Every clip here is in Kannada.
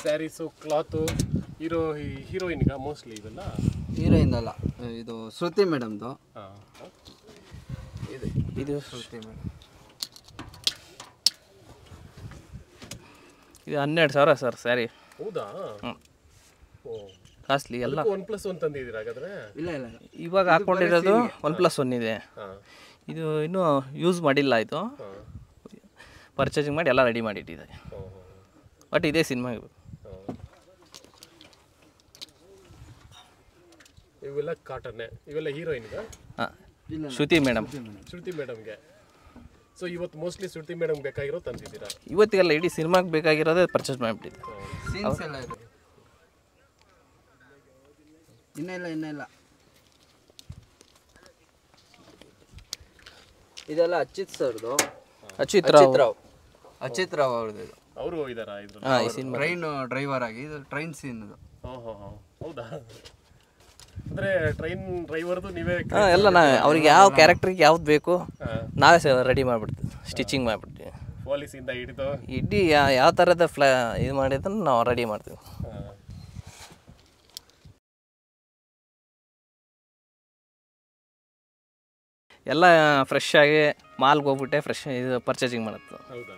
ಸ್ಯಾರೀಸು ಕ್ಲಾತು ಹೀರೋಯಿನ್ಗ ಮೋಸ್ಟ್ಲಿ ಇವೆಲ್ಲ ಹೀರೋಯಿನ್ ಅಲ್ಲ, ಇದು ಶ್ರುತಿ ಮೇಡಮ್ದು. ಇದು ಶ್ರುತಿ ಮೇಡಮ್. ಇದು 12,000 ಸರ್ ಸ್ಯಾರಿ. ಹೌದಾ? ಕಾಸ್ಟ್ಲಿ ಎಲ್ಲ. 1+1 ತಂದಿದ್ದೀರಾ ಹಾಗಾದ್ರೆ? ಇಲ್ಲ ಇಲ್ಲ, ಇವಾಗ ಹಾಕೊಂಡಿರೋದು 1+1 ಇದೆ. ಇದು ಇನ್ನೂ ಯೂಸ್ ಮಾಡಿಲ್ಲ, ಇದು ಪರ್ಚೇಸಿಂಗ್ ಮಾಡಿ ಎಲ್ಲ ರೆಡಿ ಮಾಡಿಟ್ಟಿದೆ. ಬಟ್ ಇದೇ ಸಿನಿಮಾ. ಇವೆಲ್ಲ ಕಾಟನ್ನೇ, ಇವೆಲ್ಲ ಹೀರೋಯಿನ್ಗ? ಶ್ರುತಿ ಮೇಡಮ್. ಶ್ರುತಿ ಮೇಡಮ್ಗೆ. ಸೊ ಇವತ್ತು ಮೋಸ್ಟ್ಲಿ ಶ್ರುತಿ ಮೇಡಮ್ ಬೇಕಾಗಿರೋ ತಂದಿದ್ದೀರಾ? ಇವತ್ತಿಗೆಲ್ಲ ಇಡೀ ಸಿನಿಮಾಗೆ ಬೇಕಾಗಿರೋದೇ ಪರ್ಚೇಸ್ ಮಾಡಿಬಿಟ್ಟಿದೆ. ಸೀನ್ಸ್ ಎಲ್ಲ ಇದೆ. ಇನ್ನಿಲ್ಲ ಇದೆಲ್ಲ ಅಚ್ಯುತ್ ಸರ್ದು. ಅಚ್ಯುತ್ ರಾವ್ ಅವ್ರದ್ದು. ಅವರು ಇದಾರಾ ಇದ್ರು? ಈ ಸಿನಿಮಾ ಟ್ರೈನ್ ಡ್ರೈವರ್ ಆಗಿ, ಇದು ಟ್ರೈನ್ ಸೀನ್ ಇದು. ಹೌದಾ? ಅಂದ್ರೆ ಟ್ರೈನ್ ಡ್ರೈವರ್ದು ನೀವೇ ಎಲ್ಲ ನಾವೇ. ಅವ್ರಿಗೆ ಯಾವ ಕ್ಯಾರೆಕ್ಟ್ರಿಗೆ ಯಾವ್ದು ಬೇಕು ನಾವೇ ರೆಡಿ ಮಾಡಿಬಿಡ್ತೀವಿ, ಸ್ಟಿಚಿಂಗ್ ಮಾಡಿಬಿಡ್ತೀವಿ. ಪೊಲೀಸಿಂದ ಹಿಡಿದು ಇಡೀ ಯಾವ ಥರದ ಇದು ಮಾಡಿದ್ದನ್ನು ನಾವು ರೆಡಿ ಮಾಡ್ತೀವಿ. ಎಲ್ಲ ಫ್ರೆಶ್ ಆಗಿ ಮಾಲ್ಗೆ ಹೋಗ್ಬಿಟ್ಟೆ ಫ್ರೆಶ್ ಇದು ಪರ್ಚೇಸಿಂಗ್ ಮಾಡುತ್ತೆ. ಹೌದಾ?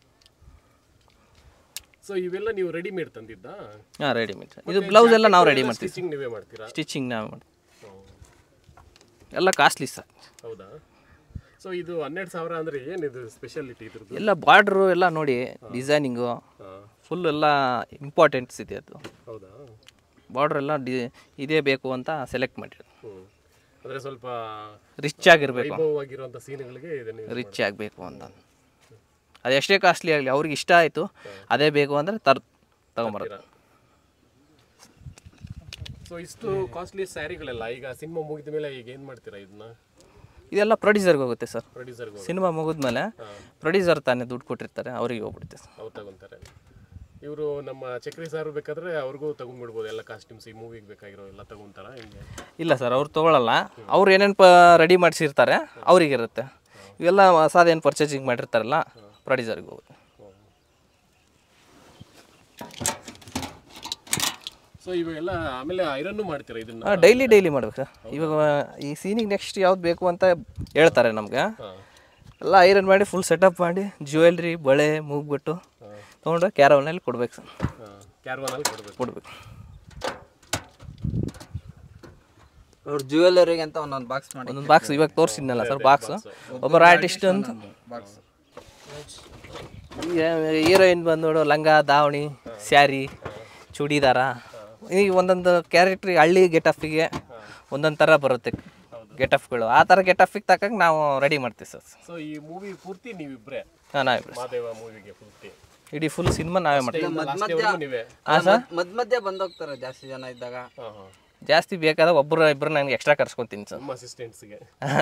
ಸೊ ಇವೆಲ್ಲ ನೀವು ರೆಡಿಮೇಡ್ ತಂದಿದ್ದಾ? ಹಾಂ, ರೆಡಿಮೇಡ್. ಇದು ಬ್ಲೌಸ್ ಎಲ್ಲ ನಾವು ರೆಡಿ ಮಾಡ್ತೀವಿ. ಸ್ಟಿಚಿಂಗ್ ನೀವೇ ಮಾಡ್ತೀರಾ? ಸ್ಟಿಚಿಂಗ್ ನಾವೇ ಮಾಡ್ತೀವಿ. ಎಲ್ಲ ಕಾಸ್ಟ್ಲಿ ಸರ್. ಹೌದಾ? ಸೊ ಇದು 12,000 ಅಂದರೆ ಏನಿದು ಸ್ಪೆಷಾಲಿಟಿ ಇದ್ರದ್ದು? ಎಲ್ಲ ಬಾರ್ಡ್ರು ಎಲ್ಲ ನೋಡಿ, ಡಿಸೈನಿಂಗು ಫುಲ್ ಎಲ್ಲ ಇಂಪಾರ್ಟೆಂಟ್ಸ್ ಇದೆ ಅದು. ಹೌದಾ? ಬಾರ್ಡ್ರ್ ಎಲ್ಲ ಇದೇ ಬೇಕು ಅಂತ ಸೆಲೆಕ್ಟ್ ಮಾಡಿರೋದು. ಅಂದರೆ ಸ್ವಲ್ಪ ರಿಚ್ ಆಗಿರಬೇಕು, ವೈಭವವಾಗಿರುವಂಥ ಸೀನ್ಗಳಿಗೆ ರಿಚ್ ಆಗಬೇಕು ಅಂತ. ಅದು ಎಷ್ಟೇ ಕಾಸ್ಟ್ಲಿ ಆಗಲಿ, ಅವ್ರಿಗೆ ಇಷ್ಟ ಆಯಿತು ಅದೇ ಬೇಕು ಅಂದರೆ ತಗೊಂಬರೋದು. ಸೊ ಇಷ್ಟು ಕಾಸ್ಟ್ಲಿ ಸ್ಯಾರಿಗಳೆಲ್ಲ ಈಗ ಸಿನಿಮಾ ಮುಗಿದ ಮೇಲೆ ಈಗ ಏನು ಮಾಡ್ತೀರಾ ಇದನ್ನ? ಇದೆಲ್ಲ ಪ್ರೊಡ್ಯೂಸರ್ಗೆ ಹೋಗುತ್ತೆ ಸರ್. ಪ್ರೊಡ್ಯೂಸರ್ಗೆ ಸಿನಿಮಾ ಮುಗಿದ್ಮೇಲೆ ಪ್ರೊಡ್ಯೂಸರ್ ತಾನೇ ದುಡ್ಡು ಕೊಟ್ಟಿರ್ತಾರೆ, ಅವರಿಗೆ ಹೋಗ್ಬಿಡುತ್ತೆ. ಅವ್ರು ತಗೊಂತಾರೆ. ಇವರು ನಮ್ಮ ಚಕ್ರಿ ಸಾರು ಬೇಕಾದ್ರೆ ಅವ್ರಿಗೂ ತಗೊಂಡ್ಬಿಡ್ಬೋದು ಎಲ್ಲ ಕಾಸ್ಟ್ಯೂಮ್ಸ್, ಈ ಮೂವಿಗೆ ಬೇಕಾಗಿರೋ ಎಲ್ಲ ತಗೊಂತಾರ ಹಿಂಗೆ? ಇಲ್ಲ ಸರ್, ಅವ್ರು ತೊಗೊಳಲ್ಲ. ಅವ್ರು ಏನೇನು ರೆಡಿ ಮಾಡಿಸಿರ್ತಾರೆ ಅವ್ರಿಗಿರುತ್ತೆ. ಇವೆಲ್ಲ ಹೊಸದೇನು ಪರ್ಚೇಸಿಂಗ್ ಮಾಡಿರ್ತಾರಲ್ಲ ಪ್ರೊಡ್ಯೂಸರ್ಗೆ ಹೋಗುತ್ತೆ. ಸೊ ಇವಾಗೆಲ್ಲ ಆಮೇಲೆ ಐರನ್ನು ಮಾಡ್ತೀರಾ ಇದನ್ನ? ಡೈಲಿ ಮಾಡ್ಬೇಕು ಸರ್. ಇವಾಗ ಈ ಸೀನಿಗೆ ನೆಕ್ಸ್ಟ್ ಯಾವ್ದು ಬೇಕು ಅಂತ ಹೇಳ್ತಾರೆ ನಮ್ಗೆ. ಎಲ್ಲ ಐರನ್ ಮಾಡಿ ಫುಲ್ ಸೆಟಪ್ ಮಾಡಿ ಜ್ಯುವೆಲ್ರಿ, ಬಳೆ, ಮೂಗ್ಬಿಟ್ಟು ತೊಗೊಂಡು ಕ್ಯಾರವನಲ್ಲಿ ಕೊಡ್ಬೇಕು ಸರ್. ಕ್ಯಾರವನಲ್ಲಿ ಕೊಡ್ಬೇಕು. ಅವ್ರ ಜ್ಯುವೆಲರಿಗೆ ಅಂತ ಒಂದೊಂದು ಬಾಕ್ಸ್ ಮಾಡಿ, ಒಂದೊಂದು ಬಾಕ್ಸ್ ಇವಾಗ ತೋರಿಸಿದ್ನಲ್ಲ ಸರ್, ಬಾಕ್ಸ್ ಒಬ್ಬರು ಆರ್ಟಿಸ್ಟ್ ಅಂತ. ಹೀರೋಯಿನ್ ಬಂದೋಡು ಲಂಗ, ದಾವಣಿ, ಸ್ಯಾರಿ, ಚೂಡಿದಾರ, ಈಗ ಒಂದೊಂದು ಕ್ಯಾರೆಕ್ಟ್ರಿಗೆ ಹಳ್ಳಿ ಗೆಟಫಿಗೆ ಒಂದೊಂದು ಥರ ಬರುತ್ತೆ ಗೆಟಫ್ಗಳು. ಆ ಥರ ಗೆಟಫಿಗೆ ತಕ್ಕಂಗೆ ನಾವು ರೆಡಿ ಮಾಡ್ತೀವಿ ಸರ್. ಸೊ ಈ ಮೂವಿ ಪೂರ್ತಿ ನೀವಿಬ್ಬರೇ? ಹಾಂ, ನಾವಿಬ್ಬರೇ. ಮಾದೇವ ಮೂವಿಗೆ ಪೂರ್ತಿ ಇಡೀ ಫುಲ್ ಸಿನಿಮಾ ನಾವೇ ಮಾಡ್ತೀವಿ. ಹಾಂ ಸರ್, ಮಧ್ಯ ಬಂದೋಗ್ತಾರೆ ಜಾಸ್ತಿ ಜನ ಇದ್ದಾಗ. ಜಾಸ್ತಿ ಬೇಕಾದಾಗ ಇಬ್ಬರು ನನಗೆ ಎಕ್ಸ್ಟ್ರಾ ಕರ್ಸ್ಕೊತೀನಿ ಸರ್. ಅಸಿಸ್ಟೆಂಟ್ಸ್ಗೆ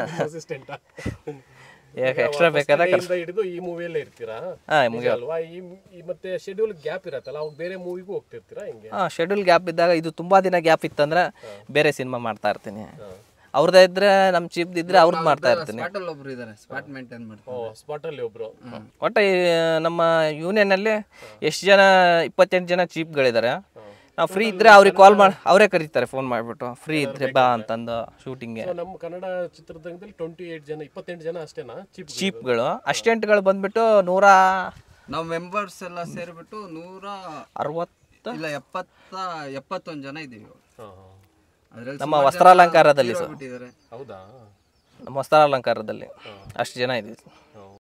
ಎಕ್ಸ್ಟ್ರಾ ಬೇಕಾದಾಗ ಹಿಡಿದು ಈ ಮೂವಿಯಲ್ಲೇ ಇರ್ತೀರಾ? ಹಾಂ, ಅಲ್ವಾ? ಈ ಮತ್ತೆ ಶೆಡ್ಯೂಲ್ ಗ್ಯಾಪ್ ಇರತ್ತಲ್ಲ, ಅವಾಗ ಬೇರೆ ಮೂವಿಗೂ ಹೋಗ್ತಿರ್ತೀರಾ ಹಿಂಗೆ? ಹಾಂ, ಶೆಡ್ಯೂಲ್ ಗ್ಯಾಪ್ ಇದ್ದಾಗ, ಇದು ತುಂಬ ದಿನ ಗ್ಯಾಪ್ ಇತ್ತಂದ್ರೆ ಬೇರೆ ಸಿನಿಮಾ ಮಾಡ್ತಾ ಇರ್ತೀನಿ. ಅವ್ರದ್ದೇ ಇದ್ರೆ ನಮ್ಮ ಚೀಪ್ ಇದ್ರೆ ಅವ್ರದ್ದು ಮಾಡ್ತಾ ಇರ್ತೀನಿ. ಒಬ್ರು ಇದ್ದಾರೆ, ಸ್ಪಾಟ್ ಮೇಂಟೈನ್ ಮಾಡ್ತಾರೆ. ಸ್ಪಾಟಲ್ಲಿ ಒಬ್ರು. ಒಟ್ಟು ನಮ್ಮ ಯೂನಿಯನ್ನಲ್ಲಿ ಎಷ್ಟು ಜನ, 28 ಜನ ಚೀಪ್ಗಳಿದ್ದಾರೆ. ನಾವು ಫ್ರೀ ಇದ್ರೆ ಅವ್ರಿಗೆ ಕಾಲ್ ಮಾಡಿ ಅವರೇ ಕರೀತಾರೆ, ಫೋನ್ ಮಾಡಿಬಿಟ್ಟು ಫ್ರೀ ಇದ್ರೆ ಬಾ ಅಂತಂದು ಶೂಟಿಂಗ್ಗೆ. ನಮ್ಮ ಕನ್ನಡ ಚಿತ್ರರಂಗದಲ್ಲಿ 28 ಜನ ಅಷ್ಟೇನಾ ಚೀಪ್ಗಳು? ಅಸಿಸ್ಟೆಂಟ್ಗಳು ಬಂದ್ಬಿಟ್ಟು 100, ನಾವು ಮೆಂಬರ್ಸ್ ಎಲ್ಲ ಸೇರಿಬಿಟ್ಟು 160 ಇಲ್ಲ 71 ಜನ ಇದ್ದೀವಿ. ನಮ್ಮ ವಸ್ತ್ರಾಲಂಕಾರದಲ್ಲಿ ಸರ್. ಹೌದಾ? ನಮ್ಮ ವಸ್ತ್ರಾಲಂಕಾರದಲ್ಲಿ ಅಷ್ಟು ಜನ ಇದ್ದೀವಿ.